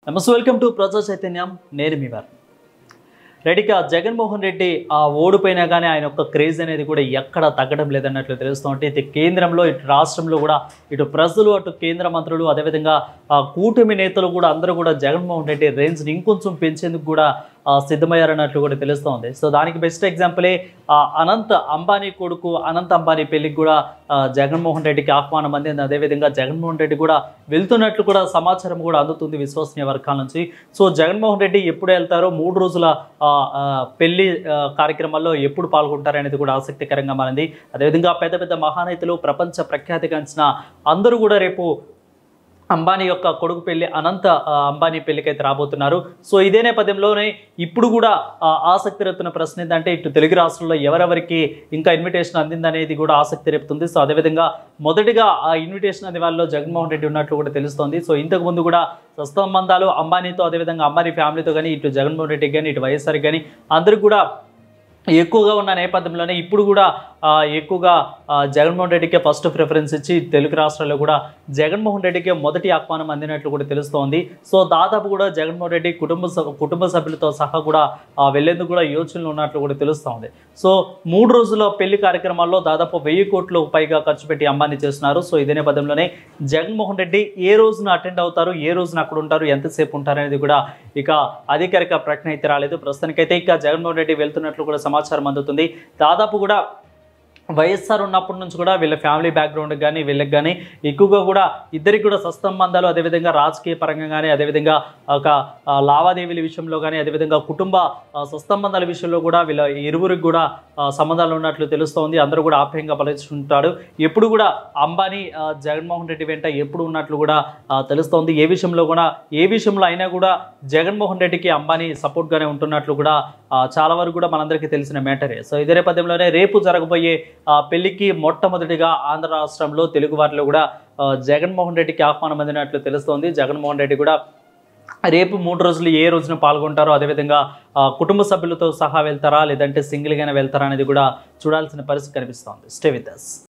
నమస్తే, welcome to ప్రజా చైతన్యం. నేను మీ వారు రెడ్డిగా జగన్మోహన్ రెడ్డి ఓడిపోయినా కానీ ఆయన యొక్క క్రేజ్ అనేది కూడా ఎక్కడ తగ్గడం లేదన్నట్లు తెలుస్తూ ఉంటే ఇటు కేంద్రంలో ఇటు రాష్ట్రంలో కూడా ఇటు ప్రజలు అటు కేంద్ర మంత్రులు అదేవిధంగా కూటమి నేతలు కూడా అందరూ కూడా జగన్మోహన్ రెడ్డి రేంజ్ని ఇంకొంచెం పెంచేందుకు కూడా సిద్ధమయ్యారన్నట్లు కూడా తెలుస్తూ ఉంది. సో దానికి బెస్ట్ ఎగ్జాంపులే అనంత్ అంబానీ కొడుకు అనంత్ అంబానీ పెళ్లికి కూడా జగన్మోహన్ రెడ్డికి ఆహ్వానం అందింది. అదేవిధంగా జగన్మోహన్ రెడ్డి కూడా వెళ్తున్నట్లు కూడా సమాచారం కూడా అందుతుంది విశ్వసనీయ వర్గాల నుంచి. సో జగన్మోహన్ రెడ్డి ఎప్పుడు వెళ్తారో 3 రోజుల పెళ్లి కార్యక్రమాల్లో ఎప్పుడు పాల్గొంటారనేది కూడా ఆసక్తికరంగా మారింది. అదేవిధంగా పెద్ద పెద్ద మహానేతలు ప్రపంచ ప్రఖ్యాతిగాంచిన అందరూ కూడా రేపు అంబానీ యొక్క కొడుకు పెళ్లి అనంత అంబానీ పెళ్లికైతే రాబోతున్నారు. సో ఇదే నేపథ్యంలోనే ఇప్పుడు కూడా ఆసక్తి రేపుతున్న ప్రశ్న ఏంటంటే ఇటు తెలుగు రాష్ట్రాల్లో ఎవరెవరికి ఇంకా ఇన్విటేషన్ అందిందనేది కూడా ఆసక్తి రేపుతుంది. సో అదేవిధంగా మొదటిగా ఆ ఇన్విటేషన్ అనే వాళ్ళలో జగన్మోహన్ రెడ్డి ఉన్నట్లు కూడా తెలుస్తోంది. సో ఇంతకు ముందు కూడా సంబంధాలు అంబానీతో అదేవిధంగా అంబానీ ఫ్యామిలీతో కానీ ఇటు జగన్మోహన్ రెడ్డికి కానీ ఇటు వైఎస్ఆర్కి కానీ అందరికి కూడా ఎక్కువగా ఉన్న నేపథ్యంలోనే ఇప్పుడు కూడా ఎక్కువగా జగన్మోహన్ రెడ్డికే ఫస్ట్ ప్రిఫరెన్స్ ఇచ్చి తెలుగు రాష్ట్రాల్లో కూడా జగన్మోహన్ రెడ్డికే మొదటి ఆహ్వానం అందినట్లు కూడా తెలుస్తోంది. సో దాదాపు కూడా జగన్మోహన్ రెడ్డి కుటుంబ సభ్యులతో సహా కూడా వెళ్లేందుకు కూడా యోచనలు ఉన్నట్లు కూడా తెలుస్తోంది. సో 3 రోజుల పెళ్లి కార్యక్రమాల్లో దాదాపు 1000 కోట్లు పైగా ఖర్చు పెట్టి అంబానీ చేస్తున్నారు. సో ఇదే నేపథ్యంలోనే జగన్మోహన్ రెడ్డి ఏ రోజున అటెండ్ అవుతారు, ఏ రోజున అక్కడ ఉంటారు, ఎంతసేపు ఉంటారు అనేది కూడా ఇక అధికారిక ప్రకటన అయితే రాలేదు. ప్రస్తుతానికైతే ఇక జగన్మోహన్ రెడ్డి వెళ్తున్నట్లు కూడా సమాచారం అందుతుంది. దాదాపు కూడా వైఎస్ఆర్ ఉన్నప్పటి నుంచి కూడా వీళ్ళ ఫ్యామిలీ బ్యాక్గ్రౌండ్కి కానీ వీళ్ళకి కానీ ఎక్కువగా కూడా ఇద్దరికి కూడా సత్సంబంధాలు అదేవిధంగా రాజకీయ పరంగా కానీ అదేవిధంగా ఒక లావాదేవీల విషయంలో కానీ అదేవిధంగా కుటుంబ సత్సంబంధాల విషయంలో కూడా వీళ్ళ ఇరువురికి కూడా సంబంధాలు ఉన్నట్లు తెలుస్తోంది. అందరూ కూడా ఆప్యాయంగా పలుచుకుంటాడు. ఎప్పుడు కూడా అంబానీ జగన్మోహన్ రెడ్డి వెంట ఎప్పుడు ఉన్నట్లు కూడా తెలుస్తోంది. ఏ విషయంలో అయినా కూడా జగన్మోహన్ రెడ్డికి అంబానీ సపోర్ట్గానే ఉంటున్నట్లు కూడా చాలా వరకు కూడా మనందరికీ తెలిసిన మ్యాటరే. సో ఇదే నేపథ్యంలోనే రేపు జరగబోయే పెళ్లికి మొట్టమొదటిగా ఆంధ్ర రాష్ట్రంలో తెలుగు వారిలో కూడా జగన్మోహన్ రెడ్డికి ఆహ్వానం అందినట్లు తెలుస్తోంది. జగన్మోహన్ రెడ్డి కూడా రేపు 3 రోజులు ఏ రోజున పాల్గొంటారో అదేవిధంగా కుటుంబ సభ్యులతో సహా వెళ్తారా లేదంటే సింగిల్గానే వెళ్తారా అనేది కూడా చూడాల్సిన పరిస్థితి కనిపిస్తోంది. Stay with us.